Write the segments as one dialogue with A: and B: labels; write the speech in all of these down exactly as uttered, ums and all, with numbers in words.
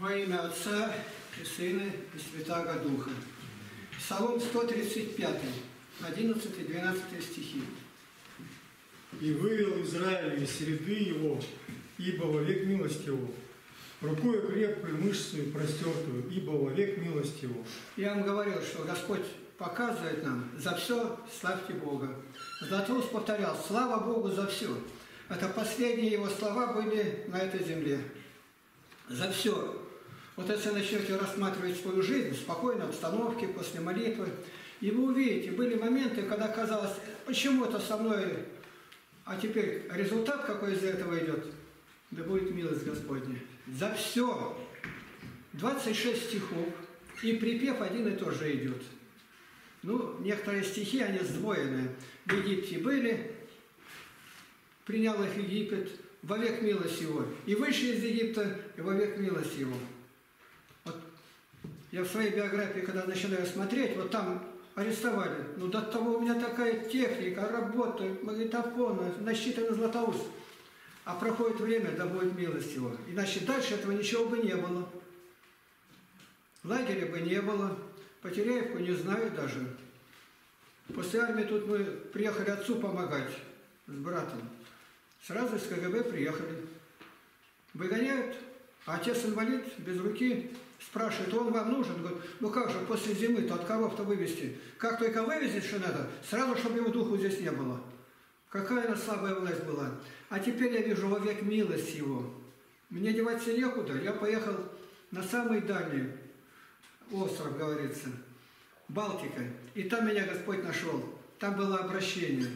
A: Во имя Отца и Сына и Святаго Духа. Псалом сто тридцать пять, одиннадцатый двенадцатый стихи.
B: «И вывел Израиль из среды его, ибо вовек милость его. Рукою крепкую, мышцу простертую, ибо вовек милость его».
A: Я вам говорил, что Господь показывает нам: за все славьте Бога. Златоуст повторял: слава Богу за все. Это последние его слова были на этой земле. За все. Вот если начнете рассматривать свою жизнь в спокойной обстановке, после молитвы, и вы увидите, были моменты, когда казалось, почему это со мной, а теперь результат какой из этого идет? Да будет милость Господня. За все. двадцать шесть стихов, и припев один и тот же идет. Ну, некоторые стихи, они сдвоенные. В Египте были, принял их Египет, вовек милость его. И вышли из Египта, и вовек милость его. Вот я в своей биографии, когда начинаю смотреть, вот там арестовали. Ну, до того у меня такая техника, работа, магнитофон, насчитанный Златоуст. А проходит время, да будет милость его. Иначе дальше этого ничего бы не было. Лагеря бы не было. Потеряевку не знаю даже. После армии тут мы приехали отцу помогать с братом. Сразу из КГБ приехали. Выгоняют, а отец инвалид, без руки, спрашивает: он вам нужен? Говорит: ну как же, после зимы-то от коров-то вывезти? Как только вывезешь, что надо, сразу, чтобы его духу здесь не было. Какая она слабая власть была. А теперь я вижу вовек милость его. Мне деваться некуда. Я поехал на самый дальний остров, говорится, Балтика. И там меня Господь нашел. Там было обращение.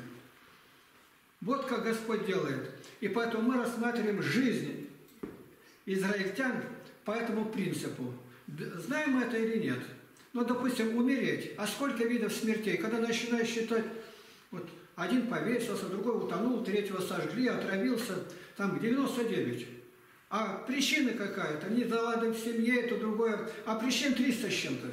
A: Вот как Господь делает. И поэтому мы рассматриваем жизнь израильтян по этому принципу. Знаем мы это или нет? Ну, допустим, умереть. А сколько видов смертей? Когда начинаешь считать, вот один повесился, другой утонул, третьего сожгли, отравился, там девяносто девять. А причина какая-то, не заладен в семье, это другое, а причин триста с чем-то.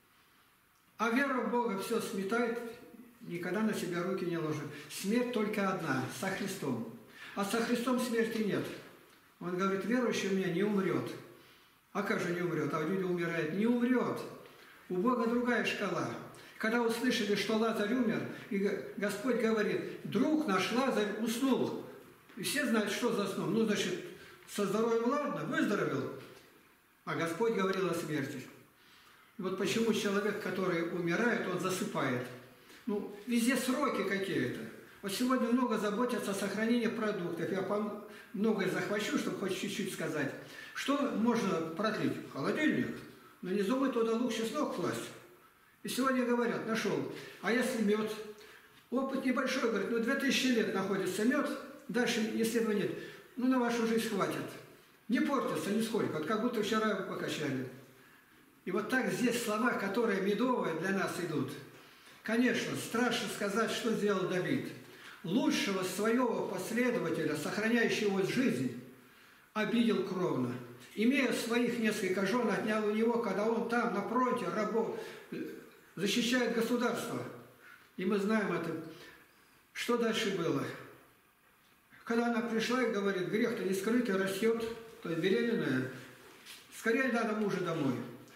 A: А вера в Бога все сметает, никогда на себя руки не ложит. Смерть только одна, со Христом. А со Христом смерти нет. Он говорит: верующий у меня не умрет. А как же не умрет? А люди умирают. Не умрет. У Бога другая шкала. Когда услышали, что Лазарь умер, и Господь говорит: друг наш Лазарь уснул. И все знают, что заснул. Ну, значит, со здоровьем ладно, выздоровел. А Господь говорил о смерти. И вот почему человек, который умирает, он засыпает. Ну, везде сроки какие-то. Вот сегодня много заботятся о сохранении продуктов. Я многое захвачу, чтобы хоть чуть-чуть сказать. Что можно продлить? Холодильник. Но не зубы туда лук, чеснок класть. И сегодня говорят: нашел. А если мед? Опыт небольшой, говорит, ну две тысячи лет находится мед, дальше исследований нет. Ну на вашу жизнь хватит. Не портится нисколько, вот как будто вчера вы покачали. И вот так здесь слова, которые медовые для нас идут. Конечно, страшно сказать, что сделал Давид. Лучшего своего последователя, сохраняющего жизнь, обидел кровно. Имея своих несколько жен, отнял у него, когда он там, на фронте, рабов, защищает государство. И мы знаем это. Что дальше было? Когда она пришла и говорит: грех-то не скрытый, растет, то есть беременная, скорее надо мужа домой.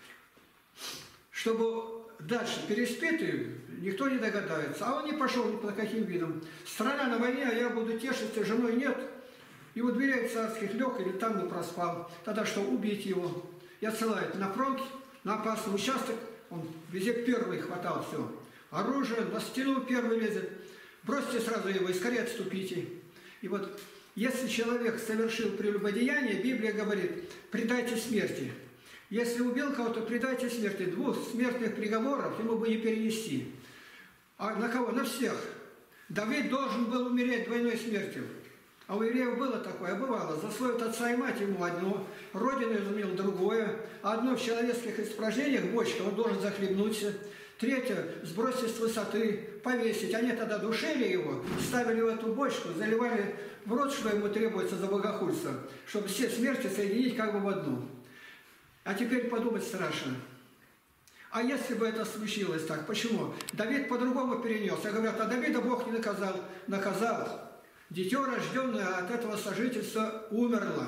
A: Чтобы дальше переспеть, никто не догадается. А он не пошел ни по каким видам. Страна на войне, а я буду тешиться, женой нет. И у дверей царских лег или там не проспал. Тогда что, убить его? И отсылают на фронт, на опасный участок. Он везде первый хватал все. Оружие, на стену первый лезет. Бросьте сразу его и скорее отступите. И вот, если человек совершил прелюбодеяние, Библия говорит: предайте смерти. Если убил кого-то, предайте смерти. Двух смертных приговоров ему бы не перенести. А на кого? На всех. Давид должен был умереть двойной смертью. А у евреев было такое, а бывало: засловит отца и мать ему одно, родину изумил другое, одно в человеческих испражнениях бочка, он должен захлебнуться. Третье, сбросить с высоты, повесить. Они тогда душили его, ставили в эту бочку, заливали в рот, что ему требуется за богохульство, чтобы все смерти соединить как бы в одну. А теперь подумать страшно. А если бы это случилось так, почему? Давид по-другому перенес. А говорят: а Давида Бог не наказал. Наказал. Дитё, рожденное от этого сожительства, умерло.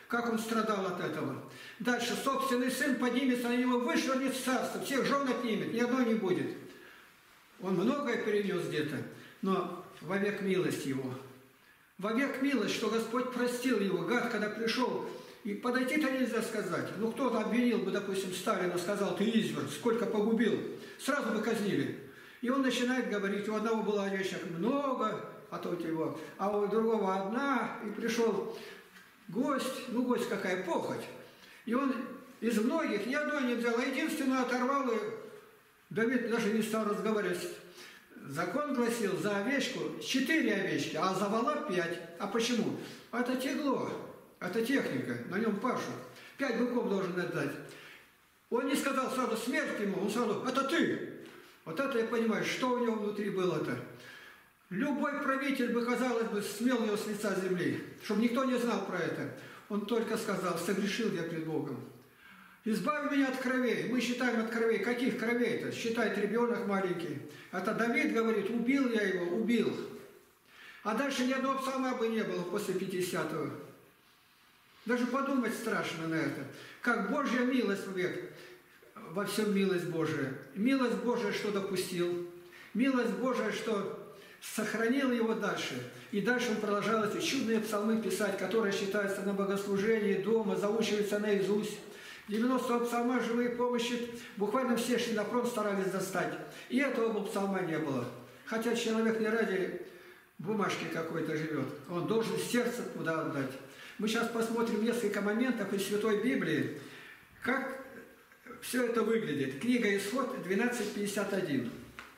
A: как он страдал от этого. Дальше, собственный сын поднимется на него, вышвырнет в царство, всех жен отнимет, ни одной не будет. Он многое перенес где-то, но вовек милость его. Вовек милость, что Господь простил его. Гад, когда пришел, и подойти-то нельзя сказать. Ну, кто-то обвинил бы, допустим, Сталина, сказал, ты изверг, сколько погубил. Сразу бы казнили. И он начинает говорить, у одного было овечек много, а то его, а у другого одна, и пришел гость, ну, гость какая, похоть. И он из многих ни одной не взял, а единственную оторвал, и Давид даже не стал разговаривать. Закон гласил, за овечку четыре овечки, а за вола пять. А почему? Это тегло, это техника, на нем пашут. Пять быков должен отдать. Он не сказал сразу смерть ему, он сразу, это ты. Вот это я понимаю, что у него внутри было-то. Любой правитель бы, казалось бы, смел его с лица земли, чтобы никто не знал про это. Он только сказал, согрешил я пред Богом. Избави меня от кровей. Мы считаем от кровей. Каких кровей-то? Считает ребенок маленький. Это Давид говорит, убил я его, убил. А дальше ни одного псалма бы не было после пятидесятого. Даже подумать страшно на это. Как Божья милость век, во всем милость Божия. Милость Божия, что допустил. Милость Божия, что сохранил его дальше. И дальше он продолжал эти чудные псалмы писать, которые считаются на богослужении, дома, заучиваются наизусть. девяностого псалма «Живые помощи» буквально все шли на фронт, старались достать. И этого бы псалма не было. Хотя человек не ради бумажки какой-то живет. Он должен сердце туда отдать. Мы сейчас посмотрим несколько моментов из Святой Библии, как все это выглядит. Книга Исход двенадцать пятьдесят один.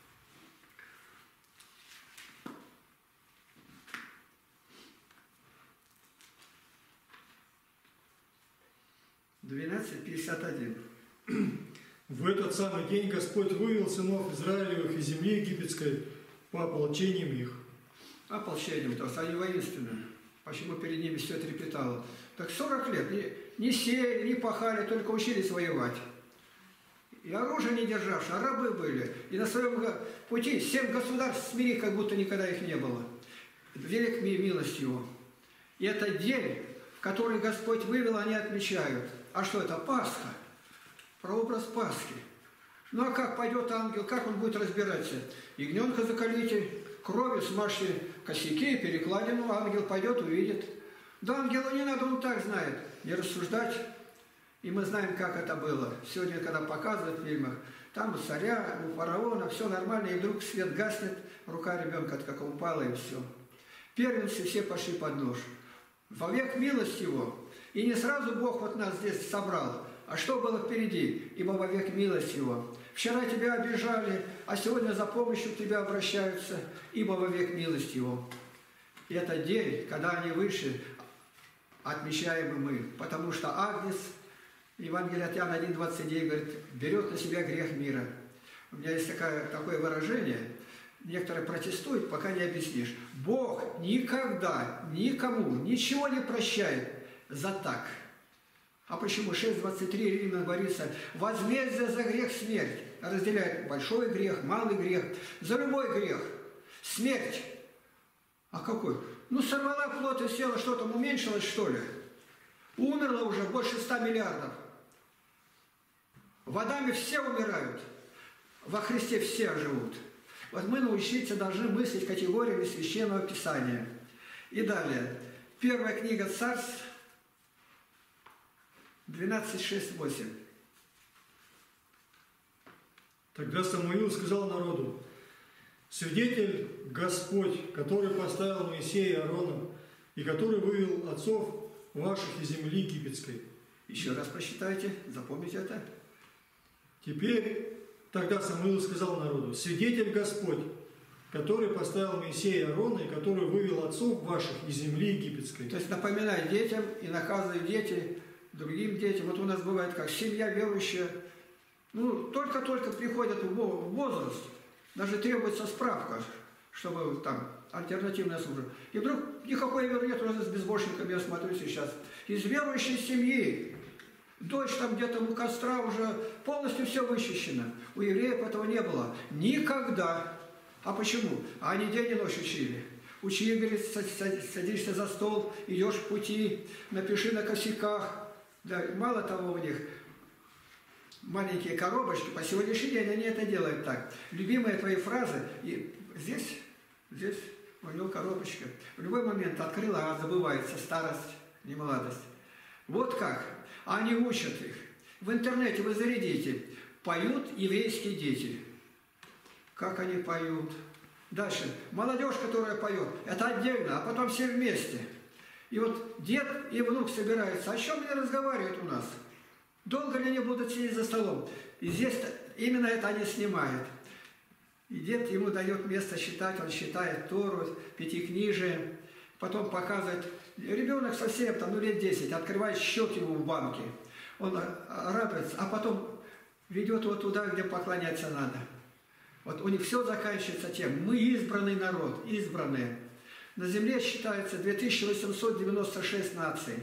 A: двенадцать пятьдесят один.
B: В этот самый день Господь вывел сынов Израилевых из земли египетской по ополчениям их.
A: Ополчением, то есть они воинственные. Почему перед ними все трепетало? Так сорок лет не, не сеяли, не пахали, только учились воевать. И оружие не державшие, а рабы были. И на своем пути семь государств смири, как будто никогда их не было. Велик милость его. И это день, в который Господь вывел, они отмечают. А что это? Пасха. Прообраз Пасхи. Ну а как пойдет ангел, как он будет разбираться? Ягненка закалите, кровью смажьте косяки, перекладину, ангел пойдет, увидит. Да ангелу не надо, он так знает. Не рассуждать. И мы знаем, как это было. Сегодня, когда показывают в фильмах, там у царя, у фараона, все нормально, и вдруг свет гаснет, рука ребенка как упала, и все. Первенцы все пошли под нож. Вовек милость его. И не сразу Бог вот нас здесь собрал. А что было впереди? Ибо вовек милость его. Вчера тебя обижали, а сегодня за помощью к тебе обращаются, ибо вовек милость его. И это день, когда они вышли, отмечаем мы, потому что Агнец, Евангелие от Иоанна один двадцать девять говорит, берет на себя грех мира. У меня есть такое, такое выражение, некоторые протестуют, пока не объяснишь. Бог никогда никому ничего не прощает за так. А почему? шесть двадцать три Римлян говорится, возмездие за грех смерть. Разделяет большой грех, малый грех. За любой грех. Смерть. А какой? Ну, сорвала плоть и села, что там, уменьшилось, что ли? Умерло уже больше ста миллиардов. В Адаме все умирают. Во Христе все живут. Вот мы научиться должны мыслить категориями Священного Писания. И далее. Первая книга Царств, двенадцать, шесть, восемь.
B: Тогда Самуил сказал народу, свидетель Господь, который поставил Моисея и Аарона, и который вывел отцов ваших из земли египетской.
A: Еще раз прочитайте, запомните это.
B: Теперь тогда Самуил сказал народу, свидетель Господь, который поставил Моисея и Аарона, и который вывел отцов ваших из земли египетской.
A: То есть напоминает детям и наказывает дети другим детям. Вот у нас бывает как семья верующая, ну, только-только приходят в возраст, даже требуется справка, чтобы там альтернативная служба. И вдруг никакой веры нет, у нас с безбожниками, я смотрю сейчас, из верующей семьи. Дочь там где-то у костра уже полностью все вычищено. У евреев этого не было. Никогда. А почему? А они день и ночь учили. Учи, говорит, садишься за стол, идешь в пути, напиши на косяках. Да, мало того, у них маленькие коробочки, по сегодняшний день они это делают так. Любимые твои фразы, и здесь, здесь у него коробочка. В любой момент открыла, а забывается старость, не молодость. Вот как. Они учат их. В интернете вы зарядите. Поют еврейские дети. Как они поют. Дальше. Молодежь, которая поет, это отдельно, а потом все вместе. И вот дед и внук собираются. О чем они разговаривают у нас? Долго ли они будут сидеть за столом? И здесь именно это они снимают. И дед ему дает место считать, он считает Тору, пятикнижие. Потом показывает. Ребенок совсем, там, ну лет десять, открывает счет ему в банке. Он радуется, а потом ведет его туда, где поклоняться надо. Вот у них все заканчивается тем, мы избранный народ, избранные. На земле считается две тысячи восемьсот девяносто шесть наций.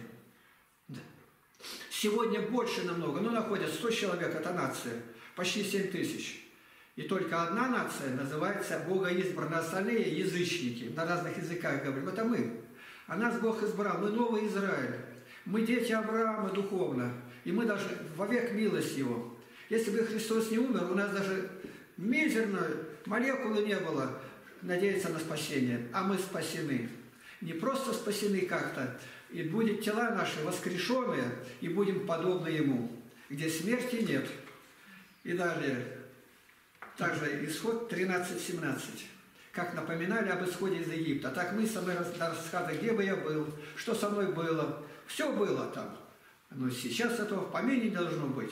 A: Сегодня больше намного, ну находят сто человек, это нация, почти семь тысяч. И только одна нация называется богоизбранные, остальные язычники, на разных языках говорят, это мы. А нас Бог избрал, мы новый Израиль, мы дети Авраама духовно, и мы даже вовек милость Его. Если бы Христос не умер, у нас даже мизерной молекулы не было надеяться на спасение, а мы спасены. Не просто спасены как-то, и будут тела наши воскрешенные, и будем подобны Ему, где смерти нет. И далее, также исход тринадцать семнадцать. Как напоминали об исходе из Египта. Так мы со мной рассказывали, где бы я был, что со мной было. Все было там. Но сейчас этого в помине не должно быть.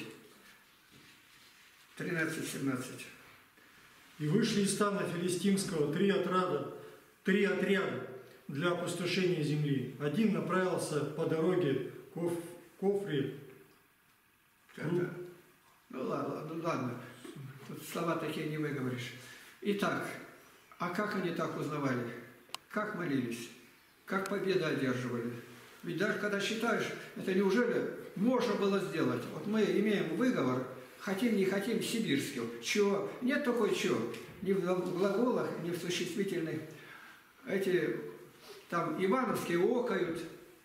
A: тринадцать семнадцать.
B: И вышли из стана филистимского три отряда, три отряда для опустошения земли. Один направился по дороге к Кофре.
A: Это... Ну ладно, ну ладно. Тут слова такие не выговоришь. Итак, а как они так узнавали? Как молились? Как победу одерживали? Ведь даже когда считаешь, это неужели можно было сделать? Вот мы имеем выговор, хотим, не хотим, сибирский. Чего? Нет такой чего. Ни в глаголах, ни в существительных. Эти там ивановские окают.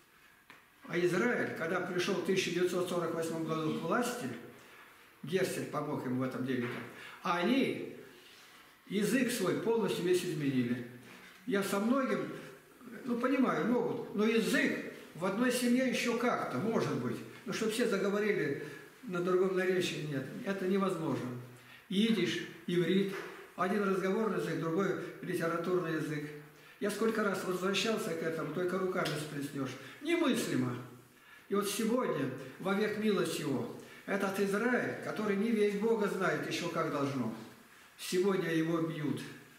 A: А Израиль, когда пришел в тысяча девятьсот сорок восьмом году к власти, Герцель помог им в этом деле, а они язык свой полностью весь изменили. Я со многим, ну понимаю, могут, но язык в одной семье еще как-то, может быть. Но чтобы все заговорили на другом наречии, нет, это невозможно. Идиш, иврит, один разговорный язык, другой литературный язык. Я сколько раз возвращался к этому, только руками сплеснешь. Немыслимо. И вот сегодня, во век милость Его, этот Израиль, который не весь Бога знает еще как должно, сегодня его бьют.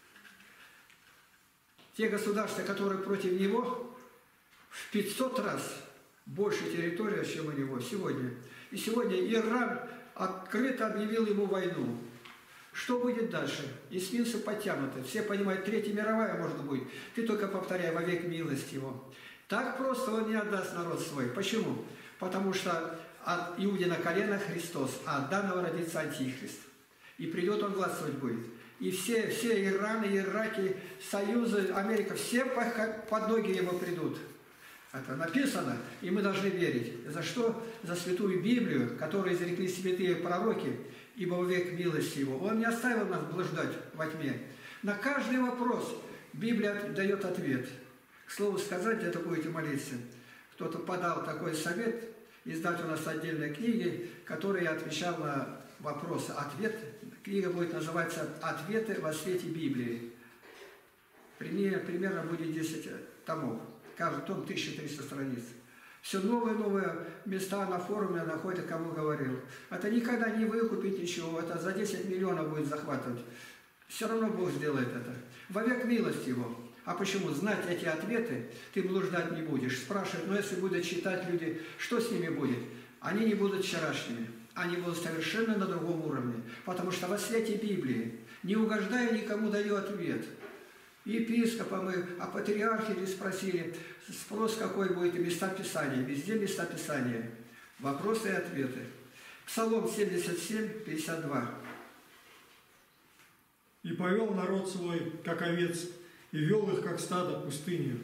A: Те государства, которые против него, в пятьсот раз больше территория, чем у него сегодня. И сегодня Иран открыто объявил ему войну. Что будет дальше? Эсминцы подтянуты. Все понимают, Третья мировая может быть. Ты только повторяй, во век милость Его. Так просто Он не отдаст народ свой. Почему? Потому что от Иуде на колено Христос, а от данного родится Антихрист. И придет Он властвовать будет. И все, все Ираны, Ираки, Союзы, Америка, все под ноги Его придут. Это написано, и мы должны верить. За что? За Святую Библию, которую изрекли святые пророки, ибо во век милости Его. Он не оставил нас блуждать во тьме. На каждый вопрос Библия дает ответ. К слову сказать, где-то будете молиться. Кто-то подал такой совет, издать у нас отдельные книги, которые отвечал на вопросы. Ответ. Книга будет называться «Ответы во свете Библии». Примерно будет десять томов. Каждый том тысяча триста страниц. Все новые новые места на форуме находят, кому говорил. Это никогда не выкупить ничего, это за десять миллионов будет захватывать. Все равно Бог сделает это. Во век милость Его. А почему? Знать эти ответы ты блуждать не будешь. Спрашивать, но если будут читать люди, что с ними будет? Они не будут вчерашними. Они будут совершенно на другом уровне. Потому что во свете Библии, не угождая никому, даю ответ. Епископа мы, а патриархи спросили, спрос какой будет, и места Писания. Везде места Писания. Вопросы и ответы. Псалом семьдесят семь, пятьдесят два.
B: «И повел народ свой, как овец, и вел их, как стадо, пустынью.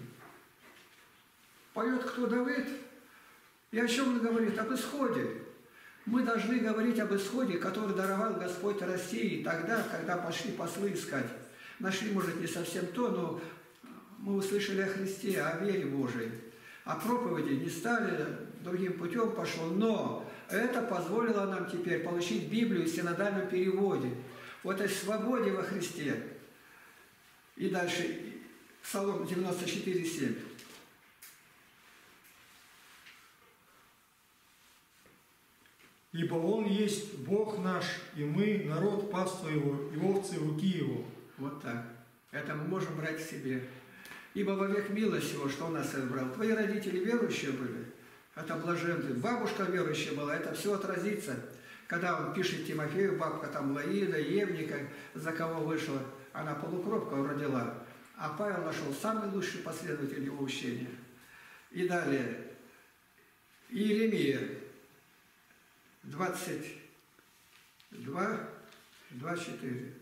A: Поет кто? Давид. И о чем он говорит? Об исходе. Мы должны говорить об исходе, который даровал Господь России тогда, когда пошли послы искать. Нашли, может, не совсем то, но мы услышали о Христе, о вере Божией. О проповеди не стали, другим путем пошло, но это позволило нам теперь получить Библию в синодальном переводе. Вот о свободе во Христе. И дальше Псалом девяносто четыре семь.
B: Ибо Он есть Бог наш, и мы, народ паства Его, и овцы руки Его.
A: Вот так. Это мы можем брать к себе. Ибо вовек милость Его, что Он нас избрал. Твои родители верующие были, это блаженны. Бабушка верующая была, это все отразится. Когда он пишет Тимофею, бабка там Лаида, Евника, за кого вышла, она полукровка родила. А Павел нашел самый лучший последователь его учения. И далее. Иеремия двадцать два, двадцать четыре.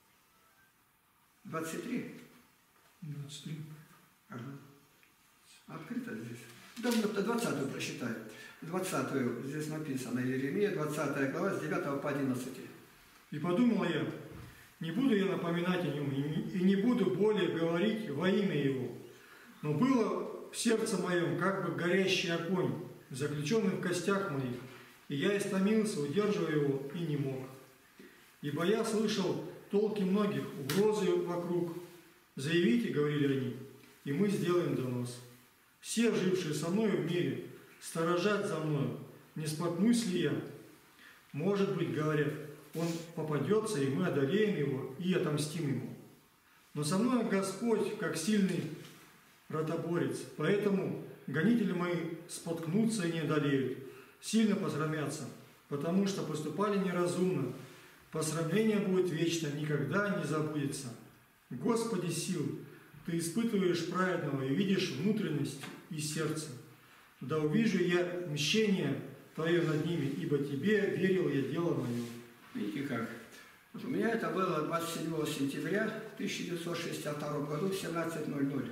A: двадцать три?
B: двадцать три.
A: Ага. Открыто здесь. Да, двадцатую прочитаю. двадцатую здесь написано. Иеремия, двадцатая глава, с девятого по одиннадцатый.
B: И подумал я, не буду я напоминать о нем, и не буду более говорить во имя его. Но было в сердце моем как бы горящий огонь, заключенный в костях моих, и я истомился, удерживая его, и не мог. Ибо я слышал толки многих, угрозы вокруг. Заявите, говорили они, и мы сделаем донос. Все, жившие со мною в мире, сторожат за мною, не споткнусь ли я? Может быть, говорят, он попадется, и мы одолеем его и отомстим ему. Но со мной Господь, как сильный ротоборец, поэтому гонители мои споткнутся и не одолеют, сильно посрамятся, потому что поступали неразумно. Посрамление будет вечно, никогда не забудется. Господи сил, Ты испытываешь праведного и видишь внутренность и сердце. Да увижу я мщение Твое над ними, ибо Тебе верил я дело мое.
A: Видите как? Вот у меня это было двадцать седьмого сентября тысяча девятьсот шестьдесят второго года в семнадцать ноль ноль.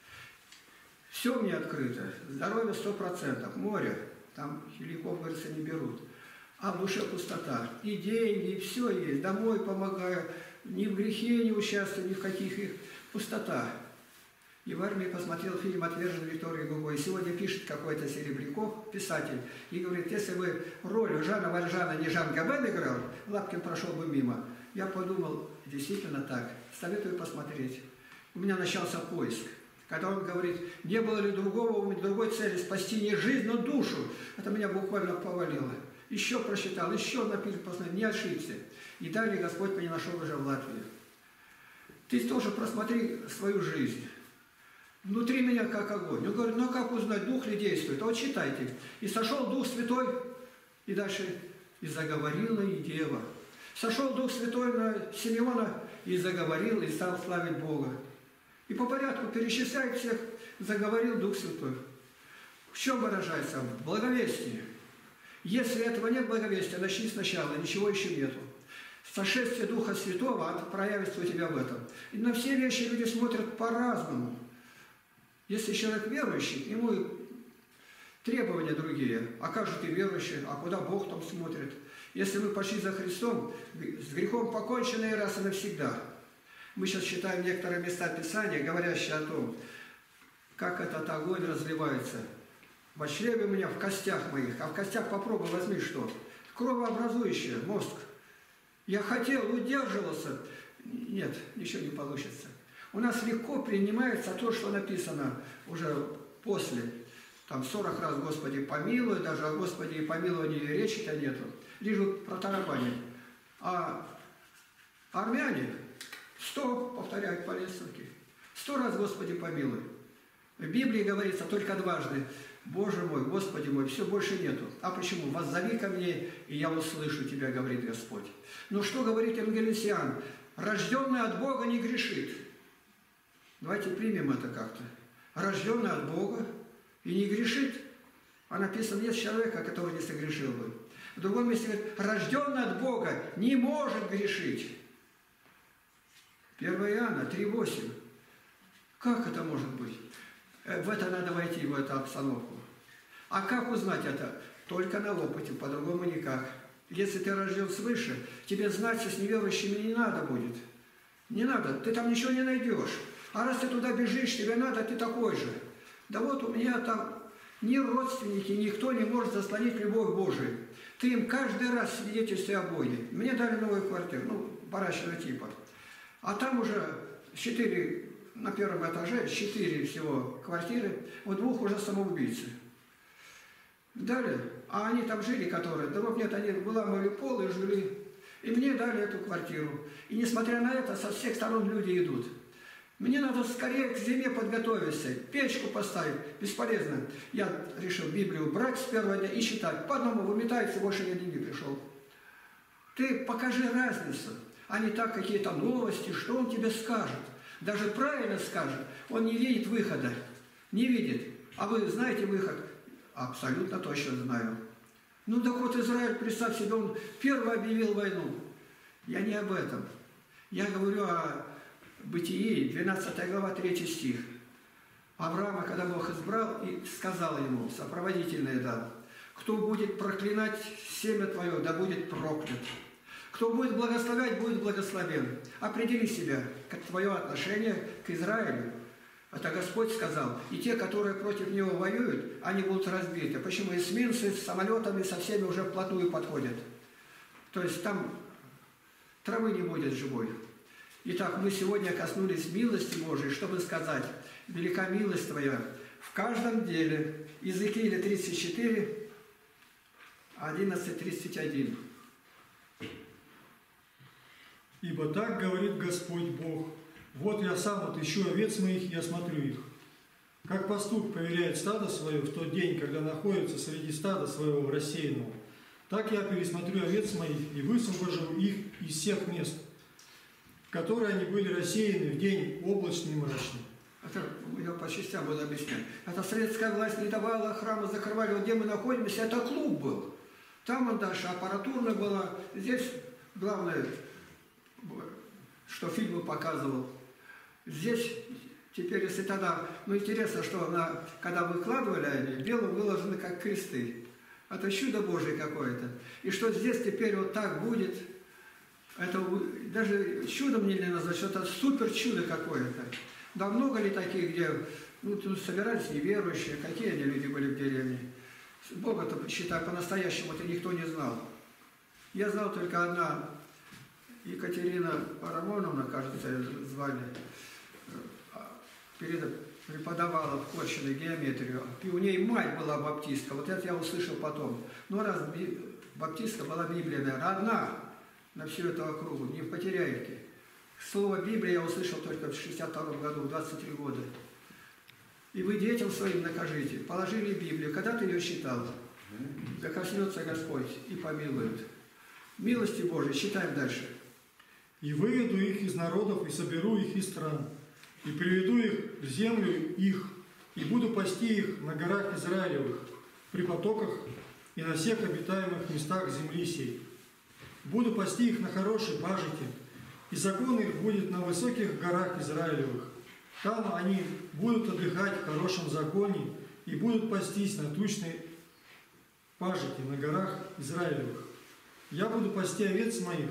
A: Все мне открыто. Здоровье сто процентов. Море. Там хиликов, говорится, не берут. А в душе пустота. И деньги, и все есть. Домой помогаю. Ни в грехе не участвую, ни в каких их. Пустота. И в армии посмотрел фильм «Отверженный» Виктории Гугой. Сегодня пишет какой-то Серебряков, писатель, и говорит, если бы роль Жана Вальжана не Жан Габен играл, Лапкин прошел бы мимо. Я подумал, действительно так. Советую посмотреть. У меня начался поиск. Когда он говорит, не было ли другого, другой цели спасти не жизнь, но душу. Это меня буквально повалило. Еще прочитал, еще написал, посмотрел, не ошибся. И далее Господь меня нашел уже в Латвии. Ты тоже просмотри свою жизнь. Внутри меня как огонь. Он говорит, ну как узнать, Дух ли действует? А вот читайте. И сошел Дух Святой, и дальше, и заговорила и дева. Сошел Дух Святой на Симеона, и заговорил, и стал славить Бога. И по порядку перечисляет всех, заговорил Дух Святой. В чем выражается? В благовестии. Если этого нет благовестия, начни сначала, ничего еще нету. Сошествие Духа Святого проявится у тебя в этом. И на все вещи люди смотрят по-разному. Если человек верующий, ему требования другие. А как же ты верующий? А куда Бог там смотрит? Если мы пошли за Христом, с грехом покончено и раз и навсегда. Мы сейчас читаем некоторые места Писания, говорящие о том, как этот огонь разливается. Во чреве у меня, в костях моих. А в костях попробуй, возьми что? Кровообразующее, мозг. Я хотел, удерживался. Нет, ничего не получится. У нас легко принимается то, что написано уже после. Там сорок раз «Господи, помилуй», даже о «Господи и помиловании» речи-то нету. Лишь про тарабане. А армяне сто повторяют по лестнике. Сто раз «Господи, помилуй». В Библии говорится только дважды. Боже мой, Господи мой, все больше нету. А почему? Воззови ко мне, и я услышу тебя, говорит Господь. Но что говорит Евангелисиан? Рожденный от Бога не грешит. Давайте примем это как-то. Рожденный от Бога и не грешит. А написано, нет человека, который не согрешил бы. В другом месте говорит, рожденный от Бога не может грешить. первое Иоанна три восемь. Как это может быть? В это надо войти, в эту обстановку. А как узнать это? Только на опыте, по-другому никак. Если ты рожден свыше, тебе знаться с неверующими не надо будет. Не надо, ты там ничего не найдешь. А раз ты туда бежишь, тебе надо, ты такой же. Да вот у меня там ни родственники, никто не может заслонить любовь Божию. Ты им каждый раз свидетельствуй о Боге. Мне дали новую квартиру, ну, барачного типа. А там уже четыре, на первом этаже, четыре всего квартиры, у двух уже самоубийцы. Дали, а они там жили, которые, да вот нет, они выламывали пол и жили. И мне дали эту квартиру. И несмотря на это, со всех сторон люди идут. Мне надо скорее к зиме подготовиться, печку поставить. Бесполезно. Я решил Библию брать с первого дня и читать. По одному выметается, больше ни один не пришел. Ты покажи разницу, а не так какие-то новости, что он тебе скажет. Даже правильно скажет, он не видит выхода. Не видит. А вы знаете выход? Абсолютно точно знаю. Ну так вот Израиль, представь себе, он первый объявил войну. Я не об этом. Я говорю о Бытии, двенадцатая глава, третий стих. Авраама, когда Бог избрал, и сказал ему, сопроводительное дал, кто будет проклинать семя твое, да будет проклят. Кто будет благословлять, будет благословен. Определи себя, как твое отношение к Израилю. Это Господь сказал. И те, которые против него воюют, они будут разбиты. Почему? Эсминцы с самолетами со всеми уже вплотную подходят. То есть там травы не будет живой. Итак, мы сегодня коснулись милости Божией, чтобы сказать, велика милость Твоя в каждом деле. Иезекииля тридцать четыре, одиннадцать, тридцать один.
B: Ибо так говорит Господь Бог: вот я сам отыщу овец моих и осмотрю их. Как пастух проверяет стадо свое в тот день, когда находится среди стада своего рассеянного, так я пересмотрю овец моих и высвобожу их из всех мест, в которые они были рассеяны в день облачный и мрачный.
A: Это я по частям буду объяснять. Это советская власть не давала, храмы закрывали. Вот где мы находимся, это клуб был. Там он дальше аппаратурно было. Здесь главное, что фильмы показывал. Здесь теперь, если тогда, ну интересно, что на, когда выкладывали они, белым выложены как кресты. Это чудо Божие какое-то. И что здесь теперь вот так будет, это даже чудом нельзя назвать, что это супер чудо какое-то. Да много ли таких, где ну, тут собирались неверующие, какие они люди были в деревне. Бога-то, считай, по-настоящему-то никто не знал. Я знал только одна, Екатерина Парамоновна, кажется, звали, преподавала в Корщине геометрию. И у ней мать была баптистка, вот это я услышал потом. Ну, раз баптистка была библейная, одна на всю эту округу, не в Потеряевке. Слово Библия я услышал только в шестьдесят втором году, в двадцать три года. И вы детям своим накажите, положили Библию, когда ты ее читал, да коснется Господь и помилует. Милости Божией, читаем дальше.
B: И выведу их из народов, и соберу их из стран, и приведу их в землю их, и буду пасти их на горах Израилевых, при потоках и на всех обитаемых местах земли сей. Буду пасти их на хорошей пажите, и закон их будет на высоких горах Израилевых. Там они будут отдыхать в хорошем законе и будут пастись на тучной пажите на горах Израилевых. Я буду пасти овец моих,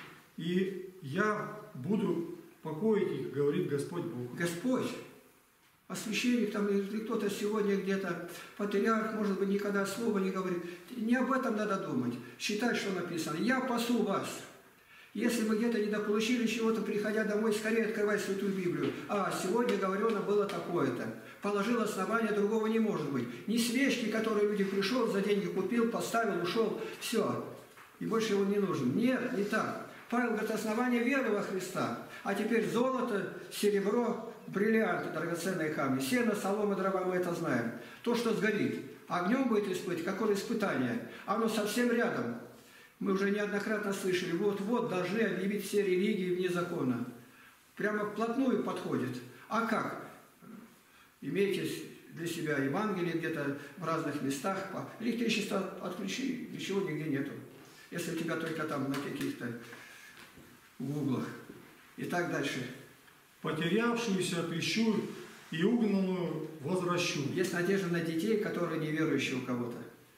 B: и я буду покоить их, говорит Господь Бог.
A: Господь, а священник там или кто-то сегодня где-то, патриарх, может быть, никогда слова не говорит. Не об этом надо думать. Считать, что написано. Я пасу вас. Если вы где-то недополучили чего-то, приходя домой, скорее открывай Святую Библию. А, сегодня говорено было такое-то. Положил основание, другого не может быть. Не свечки, которые люди пришел, за деньги купил, поставил, ушел. Все. И больше его не нужен. Нет, не так. Павел говорит, основание веры во Христа. А теперь золото, серебро, бриллианты, драгоценные камни. Сено, солома, дрова, мы это знаем. То, что сгорит. Огнем будет испытать, какое испытание. Оно совсем рядом. Мы уже неоднократно слышали, вот-вот должны объявить все религии вне закона. Прямо вплотную подходит. А как? Имейте для себя Евангелие где-то в разных местах. Электричество отключи, ничего нигде нету. Если у тебя только там на каких-то гуглах. И так дальше.
B: потерявшуюся отыщу и угнанную возвращу.
A: Есть надежда на детей, которые неверующие у кого-то.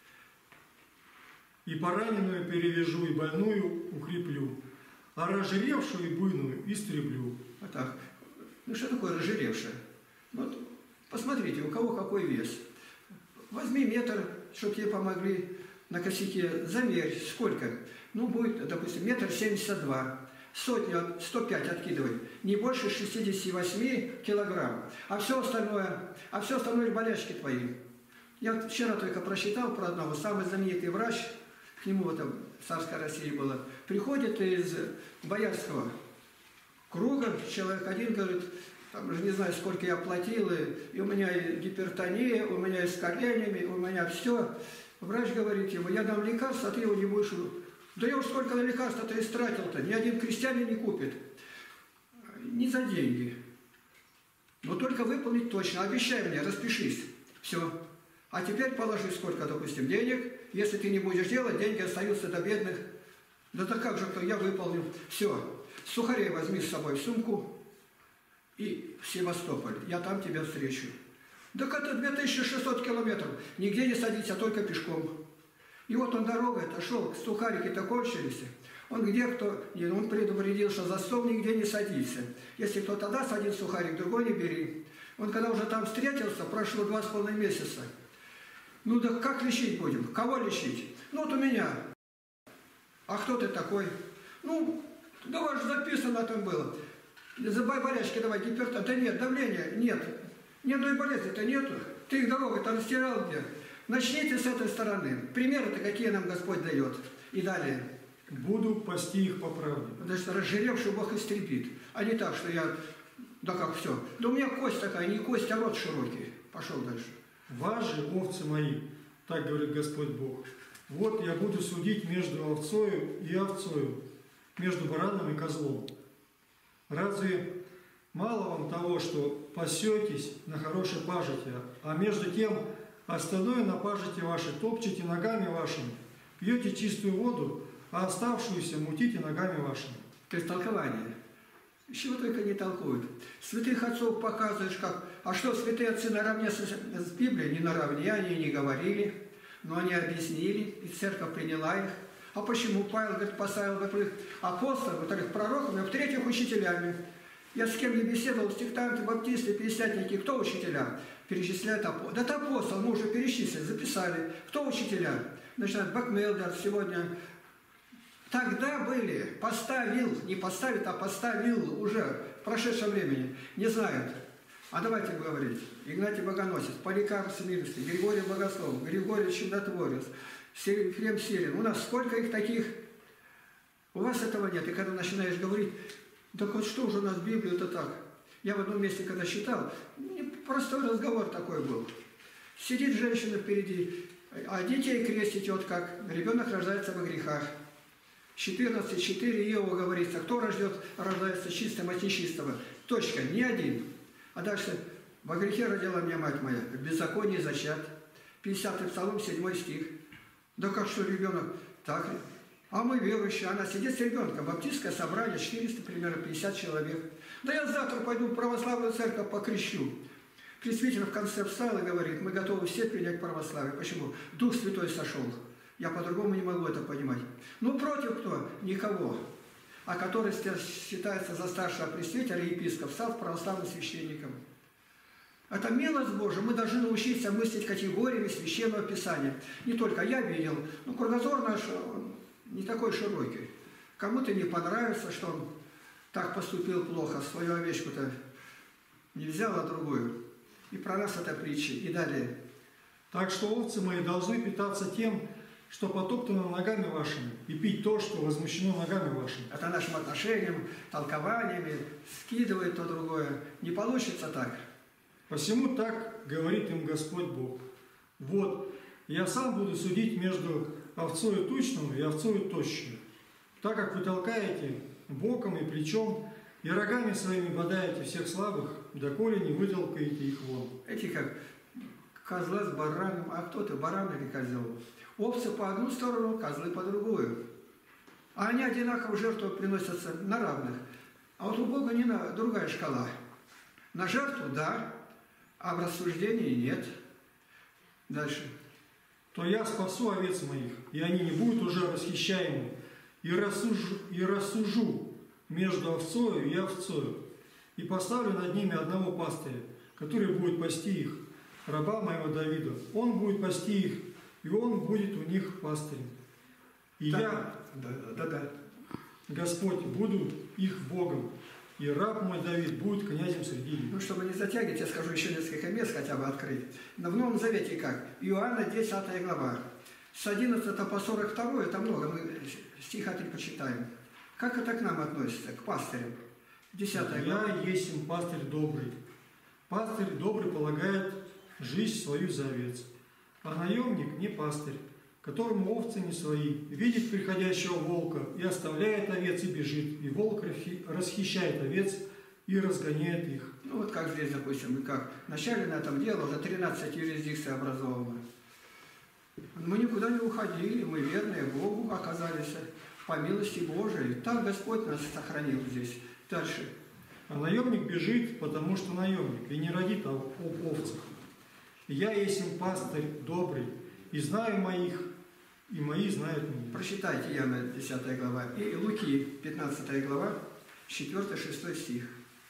B: И пораненную перевяжу, и больную укреплю, а разжиревшую и буйную истреблю.
A: Вот так. Ну что такое разжиревшая? Вот посмотрите, у кого какой вес. Возьми метр, чтобы тебе помогли на косяке, замерь, сколько. Ну, будет, допустим, метр семьдесят два. Сотню, сто пять откидывай. Не больше шестидесяти восьми килограмм. А все остальное, а все остальное болячки твои. Я вчера только просчитал про одного, самый знаменитый врач, к нему вот там в царской России было, приходит из Боярского круга, человек один говорит, там уже не знаю, сколько я платил, и, и у меня и гипертония, у меня и с коленями, у меня все. Врач говорит ему, я дам лекарство, а ты его не будешь... Да я уж сколько на лекарства-то истратил-то, ни один крестьянин не купит. Не за деньги. Но только выполнить точно. Обещай мне, распишись. Все. А теперь положи сколько, допустим, денег. Если ты не будешь делать, деньги остаются до бедных. Да так как же, я выполнил. Все. Сухарей возьми с собой в сумку и в Севастополь. Я там тебя встречу. Так это две тысячи шестьсот километров. Нигде не садиться, только пешком. И вот он дорогой-то шел, сухарики-то кончились. Он где кто... Он предупредил, что за стол нигде не садится. Если кто-то даст один сухарик, другой не бери. Он когда уже там встретился, прошло два с половиной месяца. Ну да как лечить будем? Кого лечить? Ну вот у меня. А кто ты такой? Ну, да у вас же записано там было. За болячки давай, гипертония. Да нет, давления нет. Ни одной болезни-то нету. Ты их дорогой-то растирал где? Начните с этой стороны. Примеры-то какие нам Господь дает. И далее.
B: Буду пасти их по правде.
A: Значит, разжиревший Бог истребит. А не так, что я... Да как все. Да у меня кость такая, не кость, а рот широкий. Пошел дальше.
B: Вас же, овцы мои, так говорит Господь Бог, вот я буду судить между овцою и овцою, между бараном и козлом. Разве мало вам того, что пасетесь на хорошей пажите, а между тем остальное на пажите вашей топчете ногами вашими, пьете чистую воду, а оставшуюся мутите ногами вашими.
A: То есть толкование. Чего только не толкуют. Святых отцов показываешь, как... А что, святые отцы наравне с, с Библией? Не наравне, они не говорили, но они объяснили, и церковь приняла их. А почему? Павел, говорит, поставил, во-первых, апостолов, во-вторых, пророками, а в-третьих, учителями. Я с кем не беседовал, сектанты, баптисты, пятидесятники, кто учителя? Перечисляют апостол. Да это апостол, мы уже перечислили, записали. Кто учителя? Начинают Бакмелдер сегодня... Тогда были, поставил, не поставит, а поставил уже в прошедшем времени, не знают. А давайте говорить. Игнатий Богоносец, Поликарп Смирнский, Григорий Богослов, Григорий Чудотворец, Ефрем Сирин. У нас сколько их таких? У вас этого нет. И когда начинаешь говорить, да хоть что уже у нас в Библии, это так. Я в одном месте, когда читал, простой разговор такой был. Сидит женщина впереди, а детей крестить, вот как ребенок рождается во грехах. четырнадцать четыре Иова говорится, кто рождет, рождается чистым от нечистого. Точка, не один. А дальше, во грехе родила меня мать моя, в беззаконии зачат. пятидесятый Псалом, седьмой стих. Да как что ребенок? Так. А мы верующие, она сидит с ребенком. Баптистское собрание, четыреста, примерно пятьдесят человек. Да я завтра пойду в православную церковь покрещу. Пресвитер в конце встал и говорит, мы готовы все принять православие. Почему? Дух Святой сошел. Я по-другому не могу это понимать. Ну, против кто? Никого. А который считается за старшего пресвитера и епископ, стал православным священником. Это милость Божия. Мы должны научиться мыслить категориями Священного Писания. Не только я видел, но кругозор наш не такой широкий. Кому-то не понравится, что он так поступил плохо, свою овечку-то не взял, а другую. И про нас это притча. И далее.
B: Так что овцы мои должны питаться тем, что потоптано ногами вашими, и пить то, что возмущено ногами вашими.
A: Это нашим отношением, толкованиями, скидывает то другое. Не получится так.
B: Посему так говорит им Господь Бог. Вот, я сам буду судить между овцою тучную и овцою тощую, так как вы толкаете боком и плечом, и рогами своими бодаете всех слабых, доколе не вытолкаете их вон.
A: Эти как козла с бараном, а кто ты, баран или козел? Овцы по одну сторону, козлы по другую. А они одинаково в жертву приносятся на равных. А вот у Бога не на, другая шкала. На жертву – да, а в рассуждении – нет. Дальше.
B: То я спасу овец моих, и они не будут уже расхищаемы, и рассужу, и рассужу между овцою и овцою, и поставлю над ними одного пастыря, который будет пасти их, раба моего Давида. Он будет пасти их, и он будет у них пастырем. И
A: так,
B: я,
A: да, да, да.
B: Господь, буду их Богом, и раб мой Давид будет князем среди них.
A: Ну, чтобы не затягивать, я скажу еще несколько мест хотя бы открыть. Но в Новом Завете как? Иоанна, десятая глава. С одиннадцатого по сорок второй, это много, мы стиха три почитаем. Как это к нам относится, к пастырям? десятая глава.
B: Я есть им пастырь добрый. Пастырь добрый полагает жизнь свою за овец. А наемник не пастырь, которому овцы не свои, видит приходящего волка и оставляет овец и бежит, и волк расхищает овец и разгоняет их.
A: Ну вот как здесь, допустим, и как. Вначале на этом дело уже тринадцать юрисдикций образовано. Мы никуда не уходили, мы верные Богу оказались по милости Божией. Так Господь нас сохранил здесь. Дальше.
B: А наемник бежит, потому что наемник, и не родит об овцах. Я есть им пастырь добрый, и знаю моих, и мои знают меня.
A: Прочитайте Иоанна, десятая глава, и Луки, пятнадцатая глава, четвёртый-шестой стих.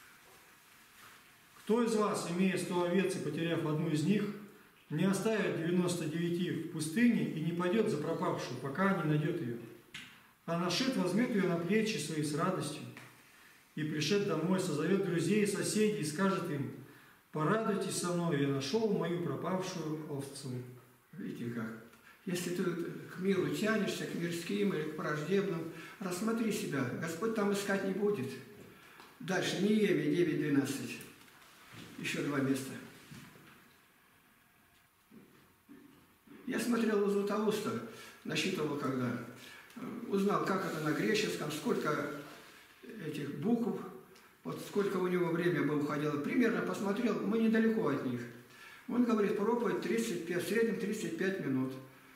B: Кто из вас, имея сто овец и потеряв одну из них, не оставит девяносто девяти в пустыне и не пойдет за пропавшую, пока не найдет ее? А нашед возьмет ее на плечи свои с радостью, и пришед домой, созовет друзей и соседей и скажет им: порадуйтесь со мной, я нашел мою пропавшую овцу.
A: Видите как? Если ты к миру тянешься, к мирским или к враждебным, рассмотри себя. Господь там искать не будет. Дальше, Неемия девять двенадцать. Еще два места. Я смотрел у Златоуста, насчитывал когда, узнал, как это на греческом, сколько этих букв, вот сколько у него время бы уходило. Примерно посмотрел, мы недалеко от них. Он говорит, проповедь тридцать пять, в среднем тридцать пять минут.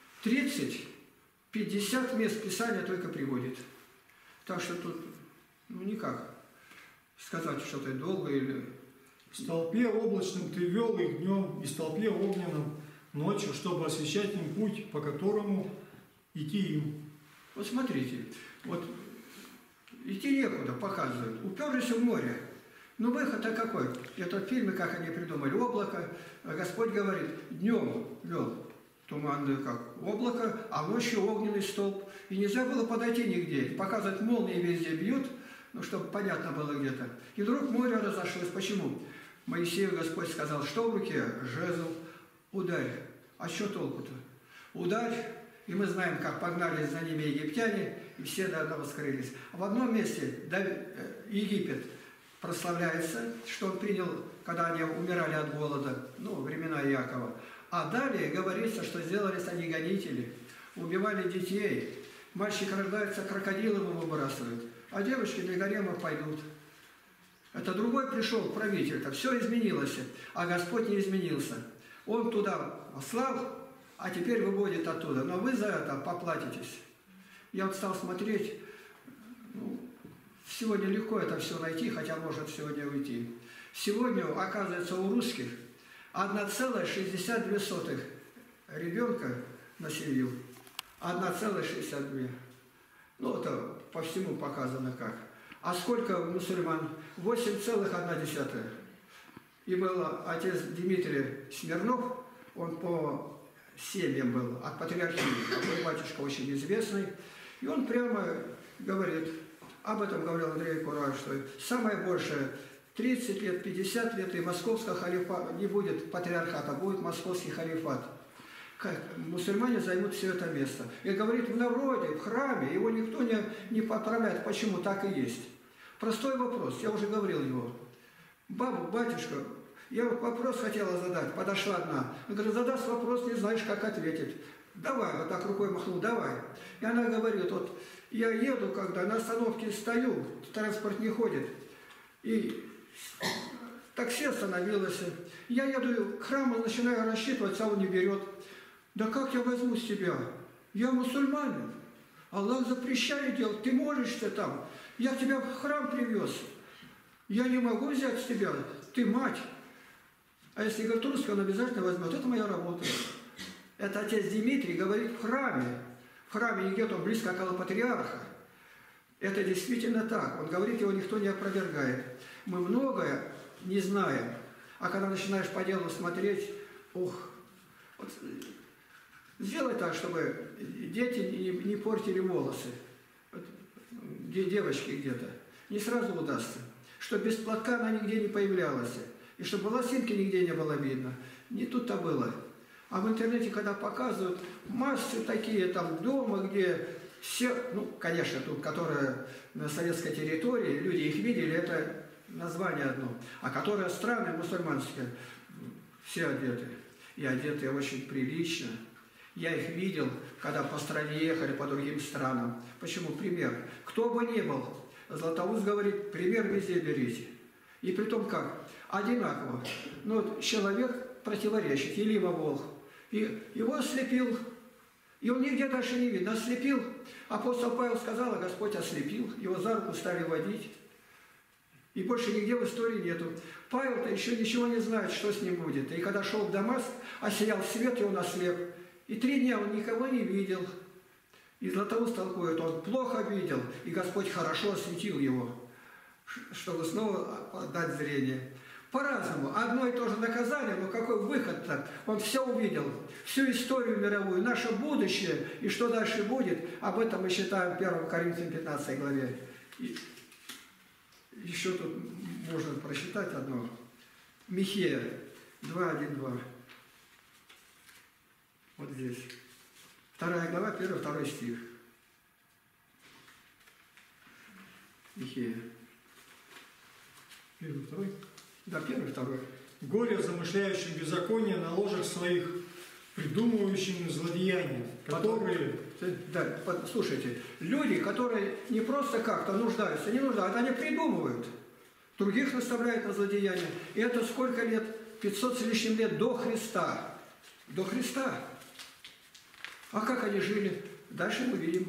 A: тридцать-пятьдесят мест Писания только приводит. Так что тут, ну никак сказать что-то долго или...
B: В столпе облачном ты вел их днем, и в столпе огненном ночью, чтобы освещать им путь, по которому идти им.
A: Вот смотрите, вот идти некуда, показывают. Уперлись в море. Ну выход-то какой? Это в фильме, как они придумали, облако. Господь говорит, днем вел туманное как облако, а ночью огненный столб. И нельзя было подойти нигде. Показывать, молнии везде бьют, ну чтобы понятно было где-то. И вдруг море разошлось. Почему? Моисею Господь сказал, что в руке? Жезл. Ударь. А что толку-то? Ударь. И мы знаем, как погнались за ними египтяне, и все до одного скрылись. В одном месте Египет прославляется, что он принял, когда они умирали от голода, ну, времена Иакова. А далее говорится, что сделались они гонители, убивали детей. Мальчик рождается, крокодилом его выбрасывают, а девочки для гаремов пойдут. Это другой пришел правитель, это все изменилось, а Господь не изменился. Он туда послал, а теперь выводит оттуда. Но вы за это поплатитесь. Я вот стал смотреть, ну, сегодня легко это все найти, хотя может сегодня уйти. Сегодня, оказывается, у русских одна целая шестьдесят две сотых ребенка на семью. одна целая шестьдесят две. Ну, это по всему показано как. А сколько мусульман? восемь целых одна десятая. И был отец Дмитрий Смирнов, он по семьям был, от патриархии, такой батюшка очень известный. И он прямо говорит, об этом говорил Андрей Кура, что самое большее тридцать лет, пятьдесят лет, и московского халифата не будет патриархата, будет московский халифат. Как мусульмане займут все это место. И говорит, в народе, в храме, его никто не, не поправляет. Почему? Так и есть. Простой вопрос, я уже говорил его. Бабу, батюшка, я вот вопрос хотела задать, подошла одна. Она говорит, задаст вопрос, не знаешь, как ответить. Давай, вот так рукой махнул, давай. И она говорит, вот я еду, когда на остановке стою, транспорт не ходит, и такси остановилось. Я еду к храму, начинаю рассчитывать, а он не берет. Да как я возьму с тебя? Я мусульманин. Аллах запрещает делать, ты молишься там. Я тебя в храм привез. Я не могу взять с тебя, ты мать. А если говорит русский, он обязательно возьмет. Это моя работа. Это отец Дмитрий говорит в храме. В храме не где-то, он близко около патриарха. Это действительно так. Он говорит, его никто не опровергает. Мы многое не знаем. А когда начинаешь по делу смотреть, ох, вот, сделай так, чтобы дети не, не портили волосы. Вот, девочки где-то. Не сразу удастся. Чтобы без платка она нигде не появлялась. И чтобы волосинки нигде не было видно. Не тут-то было. А в интернете, когда показывают массы такие, там, дома, где все, ну, конечно, тут, которые на советской территории, люди их видели, это название одно. А которые страны мусульманские, все одеты. И одеты очень прилично. Я их видел, когда по стране ехали, по другим странам. Почему? Пример. Кто бы ни был, Златоуст говорит, пример везде берите. И при том как? Одинаково. Но человек противоречит, Елима Волх. И его ослепил. И он нигде дальше не видно. Ослепил. Апостол Павел сказал, а Господь ослепил. Его за руку стали водить. И больше нигде в истории нету. Павел-то еще ничего не знает, что с ним будет. И когда шел в Дамаск, осиял свет, и он ослеп. И три дня он никого не видел. И Златоуст толкует, он плохо видел, и Господь хорошо осветил его, чтобы снова отдать зрение. По-разному. Одно и то же наказание, но какой выход-то? Он все увидел, всю историю мировую, наше будущее, и что дальше будет, об этом мы читаем в первом Коринфянам пятнадцатой главе. И еще тут можно прочитать одно. Михея два, один, два. Вот здесь. Вторая глава, первый, второй стих. Михея.
B: Первый, второй?
A: Да, первый, второй.
B: Горе замышляющим беззаконие на ложах своих, придумывающим злодеяния, которые...
A: Да, слушайте, люди, которые не просто как-то нуждаются, не нуждаются, они придумывают. Других наставляют на злодеяния. И это сколько лет? пятьсот с лишним лет до Христа. До Христа. А как они жили? Дальше мы видим.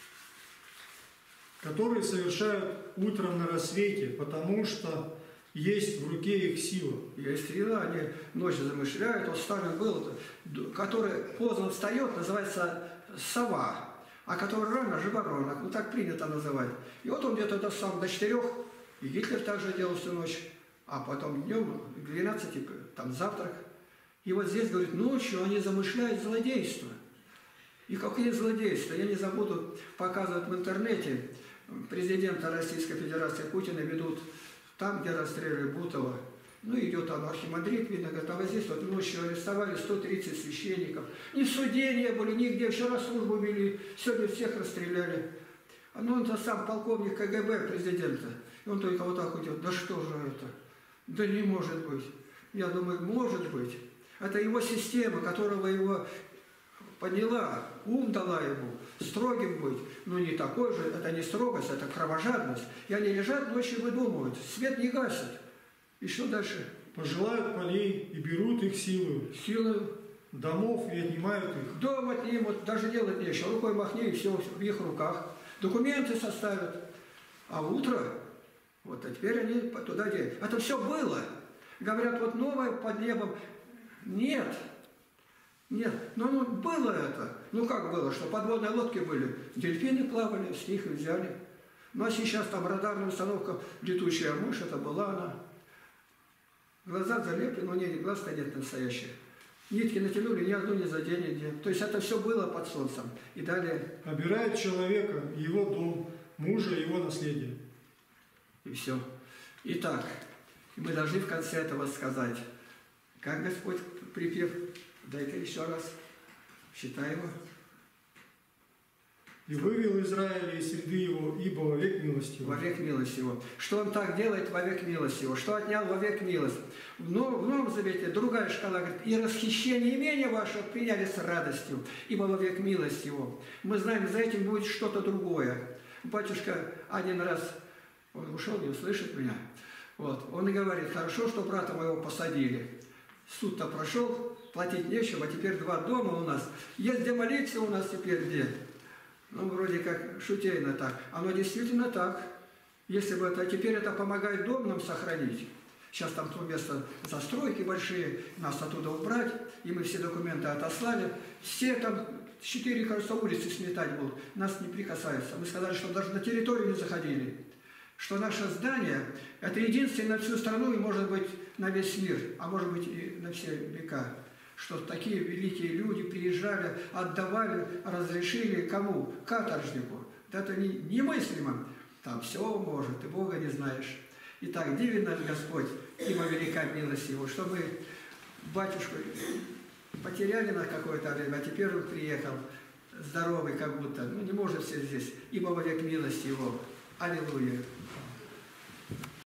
B: Которые совершают утром на рассвете, потому что есть в руке их сила.
A: Есть сила, они ночью замышляют. Вот старый был, который поздно встает, называется сова, а который рано живоронок, ну так принято называть. И вот он где-то до, сам, до четырех, и Гитлер также делал всю ночь, а потом днем к двенадцати, там завтрак. И вот здесь, говорит, ночью они замышляют злодейство. И какие злодейства? Я не забуду показывать в интернете. Президента Российской Федерации Путина ведут там, где расстреливали Бутова. Ну, идет там архимандрит, видно, говорит, а вот здесь вот ночью арестовали сто тридцать священников. Ни в суде не были, нигде. Вчера службу вели, сегодня всех расстреляли. Ну, он-то сам полковник ка гэ бэ президента. И он только вот так идет. Да что же это? Да не может быть. Я думаю, может быть. Это его система, которого его поняла, ум дала ему, строгим быть. Но не такой же, это не строгость, это кровожадность. И они лежат ночью и выдумывают. Свет не гасит. И что дальше?
B: Пожелают полей и берут их силою.
A: Силою.
B: Домов и отнимают их.
A: Дом отнимут, даже делать нечего. Рукой махни, и все в их руках. Документы составят. А утро, вот а теперь они туда делают. Это все было. Говорят, вот новое под небом. Нет. Нет. Ну, ну, было это. Ну, как было, что подводные лодки были. Дельфины плавали, с них и взяли. Ну, а сейчас там радарная установка, летучая мышь, это была она. Глаза залеплены, но нет, глаз-то нет настоящих. Нитки натянули, ни одну не заденет. То есть это все было под солнцем. И далее...
B: Обирает человека, его дом, мужа, его наследие.
A: И все. Итак, мы должны в конце этого сказать, как Господь припев, дай-ка еще раз, считай его.
B: И вывел Израиля из среды его, ибо вовек милость его.
A: Вовек милость его. Что он так делает, вовек милость его. Что отнял, вовек милость. В Новом Завете другая шкала говорит, и расхищение имения ваше приняли с радостью, ибо вовек милость его. Мы знаем, за этим будет что-то другое. Батюшка один раз, он ушел, не услышит меня. Вот. Он и говорит, хорошо, что брата моего посадили. Суд-то прошел, платить нечего, а теперь два дома у нас. Есть где молиться у нас теперь где? Ну, вроде как шутейно так. Оно действительно так. Если бы это, теперь это помогает дом нам сохранить. Сейчас там то место застройки большие, нас оттуда убрать, и мы все документы отослали. Все там четыре, кажется, улицы сметать будут, нас не прикасаются. Мы сказали, что даже на территорию не заходили. Что наше здание – это единственное на всю страну и, может быть, на весь мир, а может быть и на все века. Что такие великие люди приезжали, отдавали, разрешили кому? Каторжнику. Это не, немыслимо. Там все может, ты Бога не знаешь. Итак, дивен наш Господь, ибо велика милость Его, что мы батюшку потеряли на какое-то время, а теперь он приехал здоровый как будто. Ну, не может все здесь, ибо вовек милость Его. Аллилуйя.